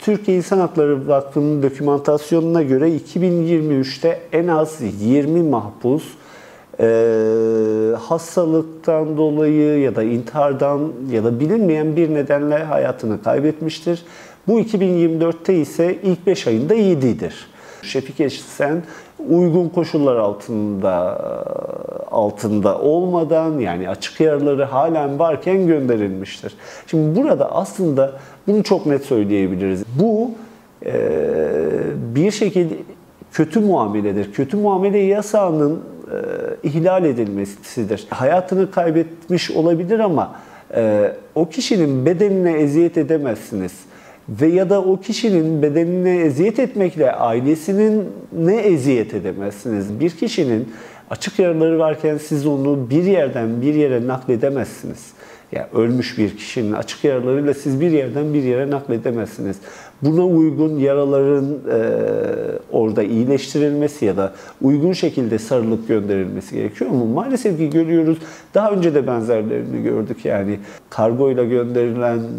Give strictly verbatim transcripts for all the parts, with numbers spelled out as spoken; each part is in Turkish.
Türkiye İnsan Hakları Vakfı'nın dokümantasyonuna göre iki bin yirmi üçte en az yirmi mahpus e, hastalıktan dolayı ya da intihardan ya da bilinmeyen bir nedenle hayatını kaybetmiştir. Bu iki bin yirmi dörtte ise ilk beş ayında yedidir. Şefik Esen uygun koşullar altında altında olmadan, yani açık yaraları halen varken gönderilmiştir. Şimdi burada aslında bunu çok net söyleyebiliriz. Bu e, bir şekilde kötü muameledir. Kötü muamele yasağının e, ihlal edilmesidir. Hayatını kaybetmiş olabilir ama e, o kişinin bedenine eziyet edemezsiniz. Ve ya da o kişinin bedenine eziyet etmekle ailesinin ne eziyet edemezsiniz. Bir kişinin açık yaraları varken siz onu bir yerden bir yere nakledemezsiniz. Yani ölmüş bir kişinin açık yaralarıyla siz bir yerden bir yere nakledemezsiniz. Buna uygun yaraların e, orada iyileştirilmesi ya da uygun şekilde sarılıp gönderilmesi gerekiyor ama maalesef ki görüyoruz. Daha önce de benzerlerini gördük. Yani kargoyla gönderilen e,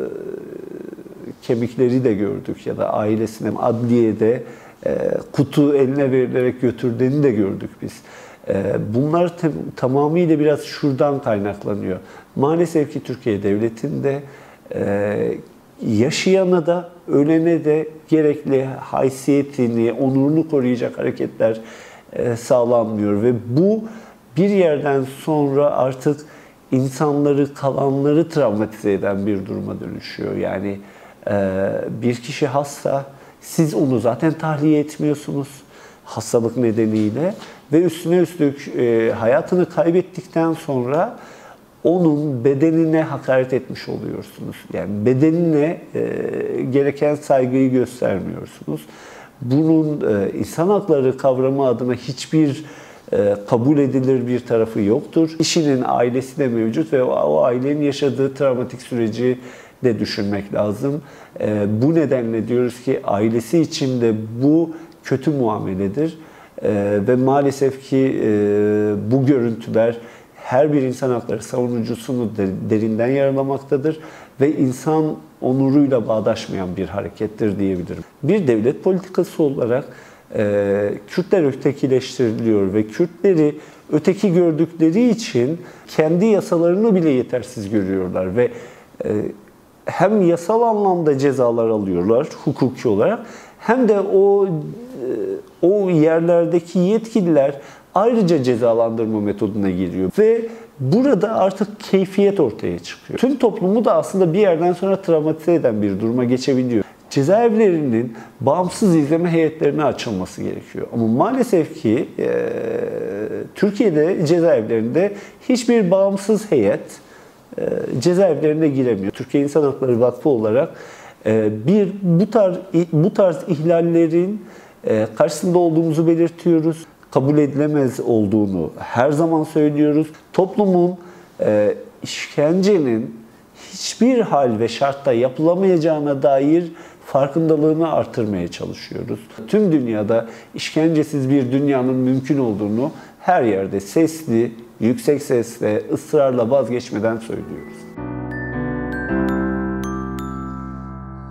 kemikleri de gördük ya da ailesine adliyede e, kutu eline verilerek götürdüğünü de gördük biz. E, bunlar tamamıyla biraz şuradan kaynaklanıyor. Maalesef ki Türkiye Devleti'nde e, yaşayana da ölene de gerekli haysiyetini, onurunu koruyacak hareketler e, sağlanmıyor ve bu bir yerden sonra artık insanları, kalanları travmatize eden bir duruma dönüşüyor. Yani bir kişi hasta, siz onu zaten tahliye etmiyorsunuz hastalık nedeniyle ve üstüne üstlük hayatını kaybettikten sonra onun bedenine hakaret etmiş oluyorsunuz. Yani bedenine gereken saygıyı göstermiyorsunuz. Bunun insan hakları kavramı adına hiçbir kabul edilir bir tarafı yoktur. Kişinin ailesi de mevcut ve o ailenin yaşadığı travmatik süreci de düşünmek lazım. E, bu nedenle diyoruz ki ailesi için de bu kötü muameledir. E, ve maalesef ki e, bu görüntüler her bir insan hakları savunucusunu de, derinden yaralamaktadır ve insan onuruyla bağdaşmayan bir harekettir diyebilirim. Bir devlet politikası olarak e, Kürtler ötekileştiriliyor ve Kürtleri öteki gördükleri için kendi yasalarını bile yetersiz görüyorlar ve e, hem yasal anlamda cezalar alıyorlar hukuki olarak hem de o o yerlerdeki yetkililer ayrıca cezalandırma metoduna giriyor ve burada artık keyfiyet ortaya çıkıyor. Tüm toplumu da aslında bir yerden sonra travmatize eden bir duruma geçebiliyor. Cezaevlerinin bağımsız izleme heyetlerine açılması gerekiyor. Ama maalesef ki e, Türkiye'de cezaevlerinde hiçbir bağımsız heyet cezaevlerine giremiyor. Türkiye İnsan Hakları Vakfı olarak bir bu tarz bu tarz ihlallerin karşısında olduğumuzu belirtiyoruz. Kabul edilemez olduğunu her zaman söylüyoruz. Toplumun işkencenin hiçbir hal ve şartta yapılamayacağına dair farkındalığını artırmaya çalışıyoruz. Tüm dünyada işkencesiz bir dünyanın mümkün olduğunu her yerde sesli, yüksek sesle, ısrarla vazgeçmeden söylüyoruz.